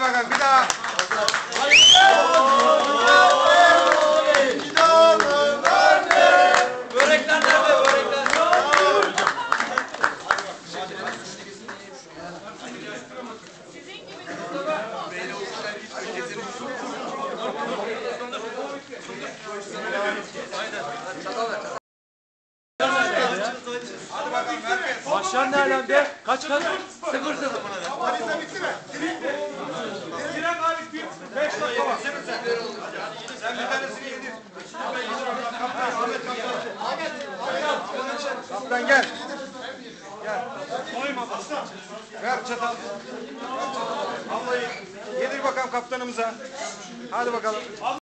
bakalım bir daha. Börekler nerede? Börekler. Hadi bakalım herkes. Maçlar ne alemde? Kaç? 0-0 Valize bitti mi? Diren Halit 5 dakika var. Sen bir tanesini yedir. Kaptan gel. Gel. Ver çatal. Vallahi yedir bakalım kaptanımıza. Hadi bakalım.